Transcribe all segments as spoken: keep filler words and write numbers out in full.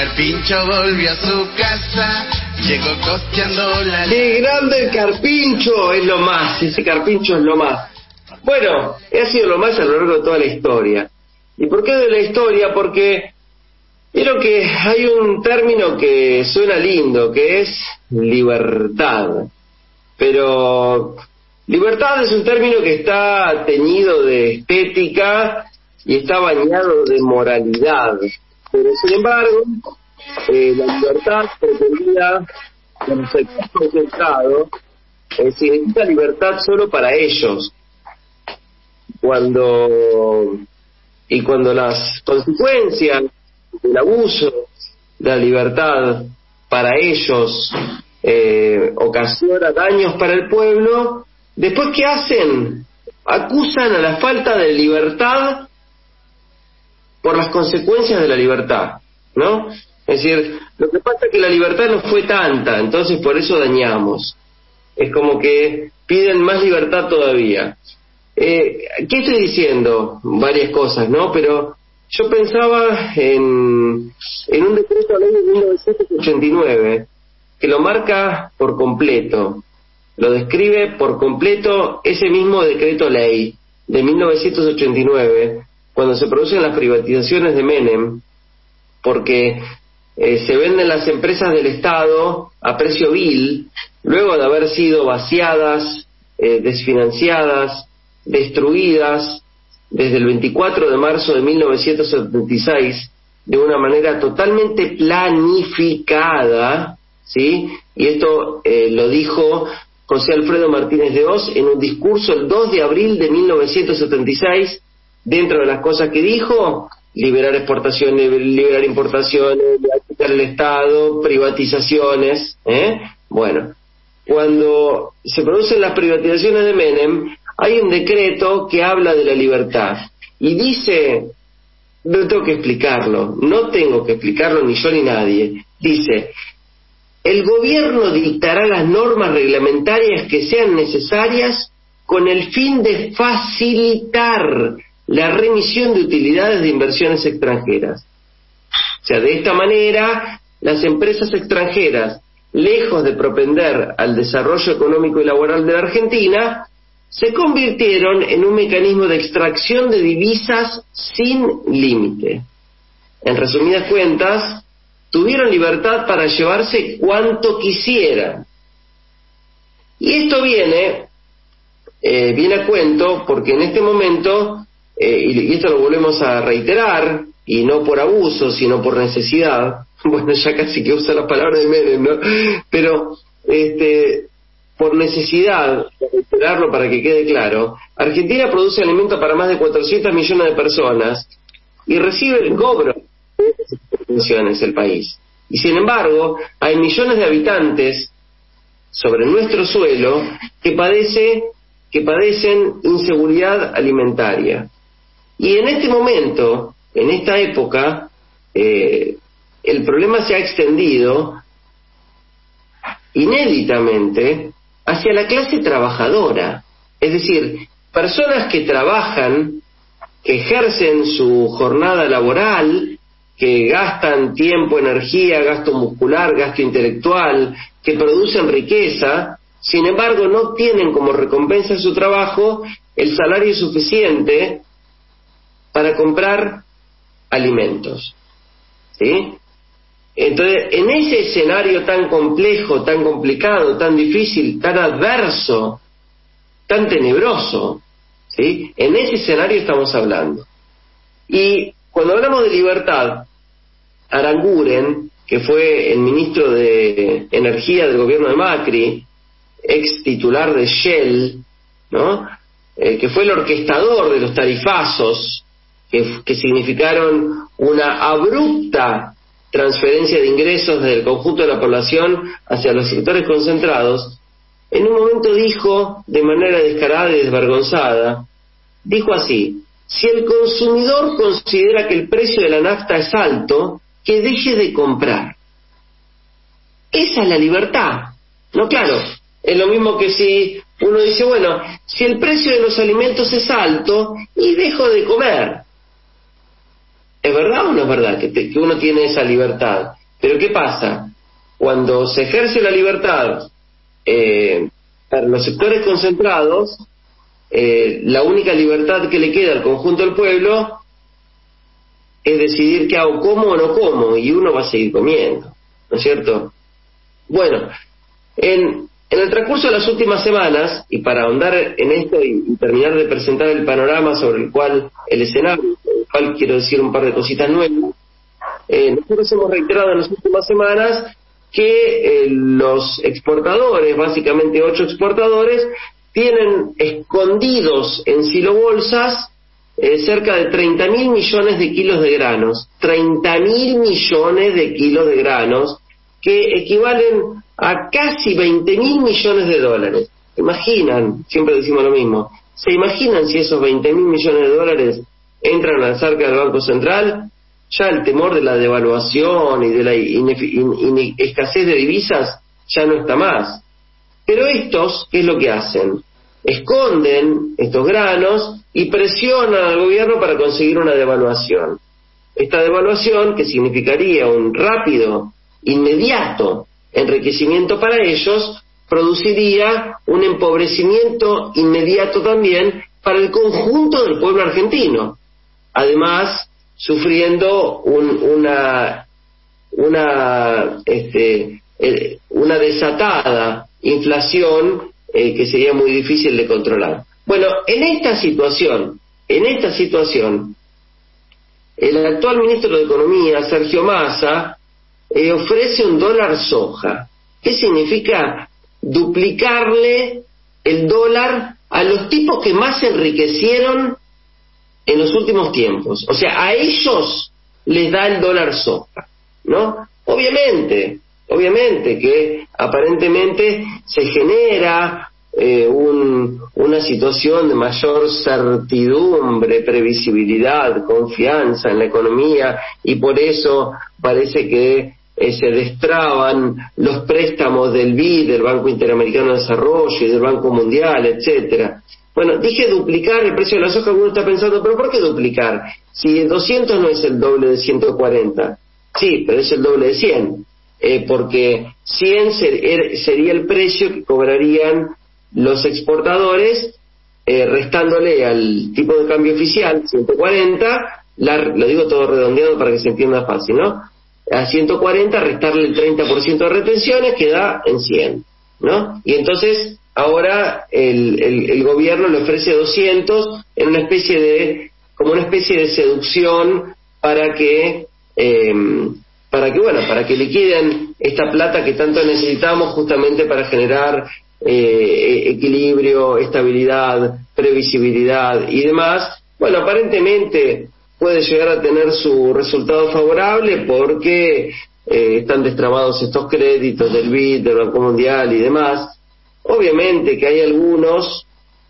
Carpincho volvió a su casa, llegó costeando la... ¡Qué grande el Carpincho! Es lo más, ese Carpincho es lo más. Bueno, ha sido lo más a lo largo de toda la historia. ¿Y por qué de la historia? Porque creo que hay un término que suena lindo, que es libertad. Pero libertad es un término que está teñido de estética y está bañado de moralidad. Pero sin embargo, eh, la libertad pretendida en el sector concentrado eh, significa libertad solo para ellos. Cuando y cuando las consecuencias del abuso de la libertad para ellos eh, ocasiona daños para el pueblo, después ¿qué hacen? Acusan a la falta de libertad por las consecuencias de la libertad, ¿no? Es decir, lo que pasa es que la libertad no fue tanta, entonces por eso dañamos. Es como que piden más libertad todavía. Eh, ¿Qué estoy diciendo? Varias cosas, ¿no? Pero yo pensaba en, en un decreto de ley de mil novecientos ochenta y nueve que lo marca por completo, lo describe por completo ese mismo decreto ley de mil novecientos ochenta y nueve, cuando se producen las privatizaciones de Menem, porque eh, se venden las empresas del Estado a precio vil, luego de haber sido vaciadas, eh, desfinanciadas, destruidas desde el veinticuatro de marzo de mil novecientos setenta y seis de una manera totalmente planificada, ¿sí? Y esto eh, lo dijo José Alfredo Martínez de Hoz en un discurso el dos de abril de mil novecientos setenta y seis. Dentro de las cosas que dijo, liberar exportaciones, liberar importaciones, quitar el Estado, privatizaciones, ¿eh? Bueno, cuando se producen las privatizaciones de Menem, hay un decreto que habla de la libertad y dice, no tengo que explicarlo, no tengo que explicarlo ni yo ni nadie, dice: el gobierno dictará las normas reglamentarias que sean necesarias con el fin de facilitar la remisión de utilidades de inversiones extranjeras. O sea, de esta manera, las empresas extranjeras, lejos de propender al desarrollo económico y laboral de la Argentina, se convirtieron en un mecanismo de extracción de divisas sin límite. En resumidas cuentas, tuvieron libertad para llevarse cuanto quisieran. Y esto viene, eh, viene a cuento porque en este momento, eh, y esto lo volvemos a reiterar, y no por abuso, sino por necesidad, bueno, ya casi que usa la palabra de Menem, ¿no? Pero, este... por necesidad, de reiterarlo para que quede claro, Argentina produce alimento para más de cuatrocientos millones de personas y recibe el cobro de esas subvenciones el país. Y sin embargo, hay millones de habitantes sobre nuestro suelo que padece, que padecen inseguridad alimentaria. Y en este momento, en esta época, eh, el problema se ha extendido inéditamente hacia la clase trabajadora, es decir, personas que trabajan, que ejercen su jornada laboral, que gastan tiempo, energía, gasto muscular, gasto intelectual, que producen riqueza, sin embargo no tienen como recompensa de su trabajo el salario suficiente para comprar alimentos, ¿sí? Entonces, en ese escenario tan complejo, tan complicado, tan difícil, tan adverso, tan tenebroso, ¿sí? En ese escenario estamos hablando. Y cuando hablamos de libertad, Aranguren, que fue el ministro de Energía del gobierno de Macri, ex titular de Shell, ¿no? Eh, que fue el orquestador de los tarifazos, que, que significaron una abrupta transferencia de ingresos del conjunto de la población hacia los sectores concentrados, en un momento dijo, de manera descarada y desvergonzada, dijo así: si el consumidor considera que el precio de la nafta es alto, que deje de comprar. Esa es la libertad. No, claro, es lo mismo que si uno dice, bueno, si el precio de los alimentos es alto, y dejo de comer. ¿Es verdad o no es verdad que, te, que uno tiene esa libertad? Pero ¿qué pasa? Cuando se ejerce la libertad eh, para los sectores concentrados, eh, la única libertad que le queda al conjunto del pueblo es decidir qué hago, como o no como, y uno va a seguir comiendo, ¿no es cierto? Bueno, en, en el transcurso de las últimas semanas, y para ahondar en esto y, y terminar de presentar el panorama sobre el cual, el escenario, sobre el cual quiero decir un par de cositas nuevas, eh, nosotros hemos reiterado en las últimas semanas que eh, los exportadores, básicamente ocho exportadores, tienen escondidos en silobolsas eh, cerca de treinta mil millones de kilos de granos, treinta mil millones de kilos de granos, que equivalen a casi veinte mil millones de dólares. ¿Se imaginan? Siempre decimos lo mismo. ¿Se imaginan si esos veinte mil millones de dólares entran a las arcas del Banco Central? Ya el temor de la devaluación y de la inefi- in- in- escasez de divisas ya no está más. Pero estos, ¿qué es lo que hacen? Esconden estos granos y presionan al gobierno para conseguir una devaluación. Esta devaluación, que significaría un rápido, inmediato enriquecimiento para ellos, produciría un empobrecimiento inmediato también para el conjunto del pueblo argentino. Además, sufriendo un, una una este eh, una desatada inflación eh, que sería muy difícil de controlar. Bueno, en esta situación, en esta situación, el actual ministro de Economía, Sergio Massa, eh, ofrece un dólar soja. ¿Qué significa? Duplicarle el dólar a los tipos que más se enriquecieron en los últimos tiempos. O sea, a ellos les da el dólar soja, ¿no? Obviamente, obviamente que aparentemente se genera eh, un, una situación de mayor certidumbre, previsibilidad, confianza en la economía, y por eso parece que eh, se destraban los préstamos del B I D, del Banco Interamericano de Desarrollo, y del Banco Mundial, etcétera. Bueno, dije duplicar el precio de la soja. Uno está pensando, ¿pero por qué duplicar? Si doscientos no es el doble de ciento cuarenta. Sí, pero es el doble de cien. Eh, porque cien ser, sería el precio que cobrarían los exportadores, eh, restándole al tipo de cambio oficial, ciento cuarenta, la, lo digo todo redondeado para que se entienda fácil, ¿no? A ciento cuarenta, restarle el treinta por ciento de retenciones, queda en cien, ¿no? Y entonces ahora el, el, el gobierno le ofrece doscientos en una especie de, como una especie de seducción para que, eh, para que, bueno, para que liquiden esta plata que tanto necesitamos justamente para generar eh, equilibrio, estabilidad, previsibilidad y demás. Bueno, aparentemente puede llegar a tener su resultado favorable porque eh, están destrabados estos créditos del B I D, del Banco Mundial y demás. Obviamente que hay algunos,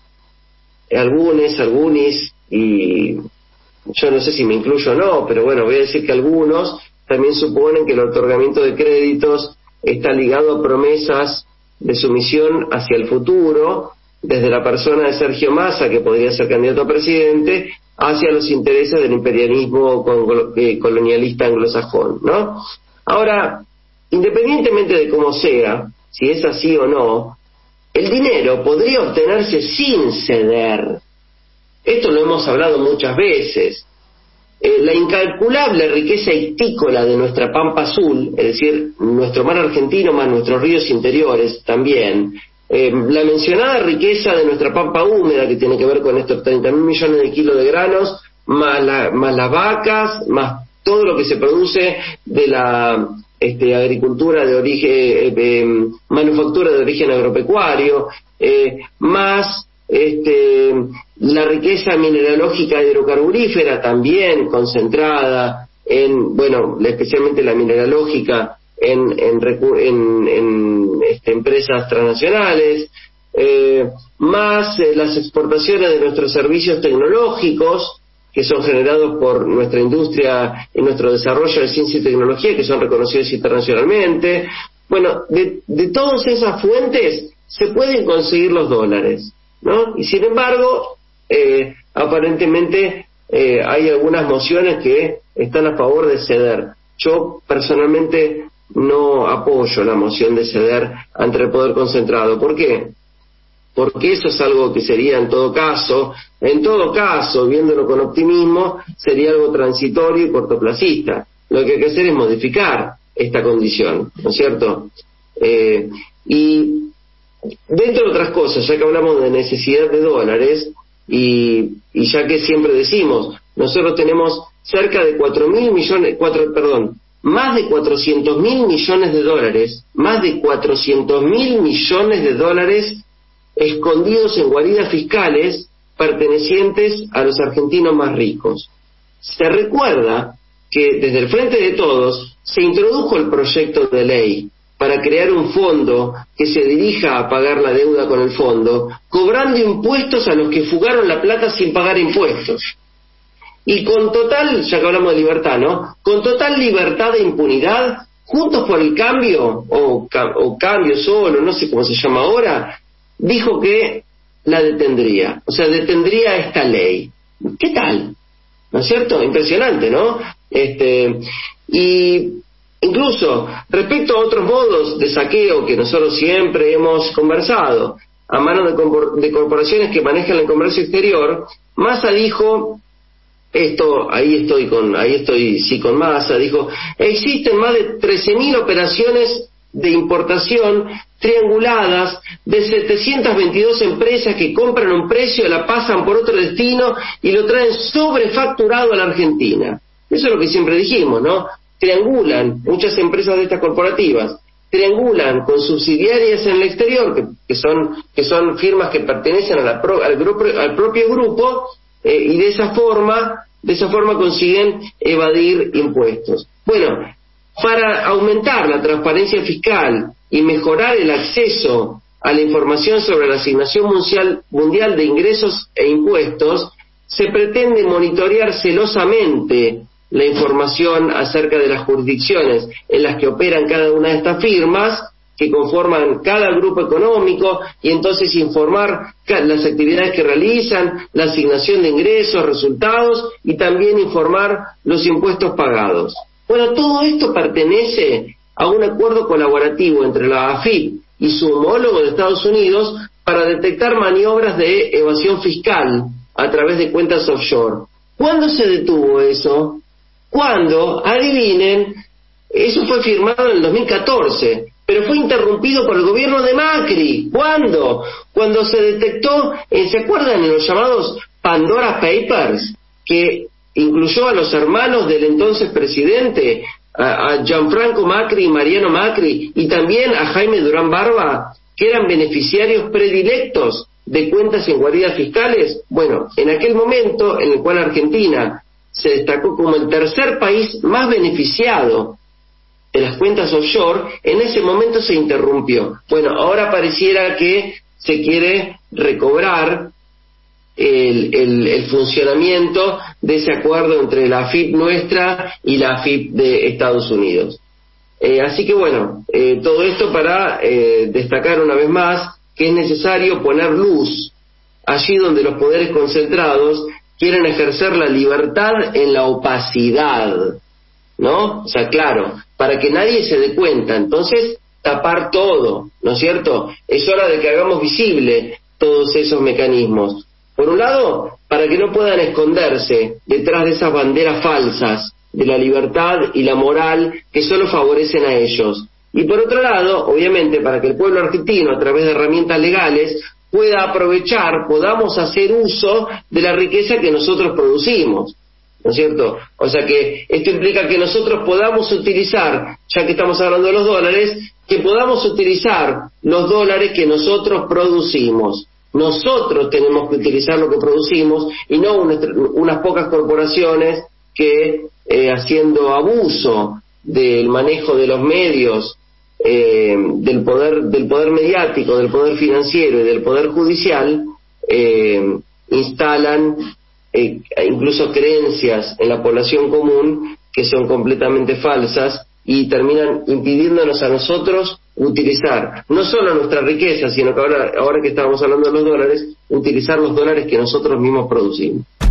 algunos, algunis, y yo no sé si me incluyo o no, pero bueno, voy a decir que algunos también suponen que el otorgamiento de créditos está ligado a promesas de sumisión hacia el futuro, desde la persona de Sergio Massa, que podría ser candidato a presidente, hacia los intereses del imperialismo colonialista anglosajón, ¿no? Ahora, independientemente de cómo sea, si es así o no, el dinero podría obtenerse sin ceder. Esto lo hemos hablado muchas veces. Eh, la incalculable riqueza histícola de nuestra pampa azul, es decir, nuestro mar argentino más nuestros ríos interiores también, eh, la mencionada riqueza de nuestra pampa húmeda, que tiene que ver con estos treinta mil millones de kilos de granos, más, la, más las vacas, más todo lo que se produce de la este, agricultura de origen, eh, eh, manufactura de origen agropecuario, eh, más este, la riqueza mineralógica hidrocarburífera también concentrada en, bueno, especialmente la mineralógica en, en, en, en este, empresas transnacionales, eh, más eh, las exportaciones de nuestros servicios tecnológicos que son generados por nuestra industria y nuestro desarrollo de ciencia y tecnología, que son reconocidos internacionalmente. Bueno, de, de todas esas fuentes se pueden conseguir los dólares, ¿no? Y sin embargo, eh, aparentemente eh, hay algunas mociones que están a favor de ceder. Yo personalmente no apoyo la moción de ceder ante el poder concentrado. ¿Por qué? Porque eso es algo que sería en todo caso, en todo caso, viéndolo con optimismo, sería algo transitorio y cortoplacista. Lo que hay que hacer es modificar esta condición, ¿no es cierto? Eh, y dentro de otras cosas, ya que hablamos de necesidad de dólares, y, y ya que siempre decimos, nosotros tenemos cerca de cuatro mil millones, cuatro, perdón, más de cuatrocientos mil millones de dólares, más de cuatrocientos mil millones de dólares escondidos en guaridas fiscales pertenecientes a los argentinos más ricos. Se recuerda que desde el Frente de Todos se introdujo el proyecto de ley para crear un fondo que se dirija a pagar la deuda con el fondo, cobrando impuestos a los que fugaron la plata sin pagar impuestos. Y con total, ya que hablamos de libertad, ¿no? Con total libertad e impunidad, Juntos por el Cambio, o, o Cambio Solo, no sé cómo se llama ahora, dijo que la detendría, o sea, detendría esta ley. ¿Qué tal? ¿No es cierto? Impresionante, ¿no? Este, y incluso respecto a otros modos de saqueo que nosotros siempre hemos conversado, a manos de, de corporaciones que manejan el comercio exterior, Massa dijo, esto, ahí estoy con, ahí estoy sí con Massa, dijo, existen más de trece mil operaciones de importación trianguladas de setecientas veintidós empresas que compran un precio, la pasan por otro destino y lo traen sobrefacturado a la Argentina. Eso es lo que siempre dijimos, ¿no? Triangulan, muchas empresas de estas corporativas, triangulan con subsidiarias en el exterior, que, que son que son firmas que pertenecen a la pro, al, grupo, al propio grupo, eh, y de esa forma, de esa forma consiguen evadir impuestos. Bueno, para aumentar la transparencia fiscal y mejorar el acceso a la información sobre la asignación mundial, mundial de ingresos e impuestos, se pretende monitorear celosamente la información acerca de las jurisdicciones en las que operan cada una de estas firmas, que conforman cada grupo económico, y entonces informar las actividades que realizan, la asignación de ingresos, resultados, y también informar los impuestos pagados. Bueno, todo esto pertenece a un acuerdo colaborativo entre la A F I P y su homólogo de Estados Unidos para detectar maniobras de evasión fiscal a través de cuentas offshore. ¿Cuándo se detuvo eso? Cuando, adivinen, eso fue firmado en el dos mil catorce, pero fue interrumpido por el gobierno de Macri. ¿Cuándo? Cuando se detectó, eh, ¿se acuerdan de los llamados Pandora Papers? Que incluyó a los hermanos del entonces presidente, a, a Gianfranco Macri y Mariano Macri, y también a Jaime Durán Barba, que eran beneficiarios predilectos de cuentas en guaridas fiscales. Bueno, en aquel momento en el cual Argentina se destacó como el tercer país más beneficiado de las cuentas offshore, en ese momento se interrumpió. Bueno, ahora pareciera que se quiere recobrar el, el, el funcionamiento de ese acuerdo entre la A F I P nuestra y la A F I P de Estados Unidos. Eh, así que bueno, eh, todo esto para eh, destacar una vez más que es necesario poner luz allí donde los poderes concentrados quieren ejercer la libertad en la opacidad, ¿no? O sea, claro, para que nadie se dé cuenta, entonces tapar todo, ¿no es cierto? Es hora de que hagamos visible todos esos mecanismos. Por un lado, para que no puedan esconderse detrás de esas banderas falsas de la libertad y la moral que solo favorecen a ellos. Y por otro lado, obviamente, para que el pueblo argentino, a través de herramientas legales, pueda aprovechar, podamos hacer uso de la riqueza que nosotros producimos, ¿no es cierto? O sea que esto implica que nosotros podamos utilizar, ya que estamos hablando de los dólares, que podamos utilizar los dólares que nosotros producimos. Nosotros tenemos que utilizar lo que producimos y no unas, unas pocas corporaciones que, eh, haciendo abuso del manejo de los medios, Eh, del poder del poder mediático, del poder financiero y del poder judicial, eh, instalan eh, incluso creencias en la población común que son completamente falsas y terminan impidiéndonos a nosotros utilizar no solo nuestra riqueza, sino que ahora, ahora que estábamos hablando de los dólares, utilizar los dólares que nosotros mismos producimos.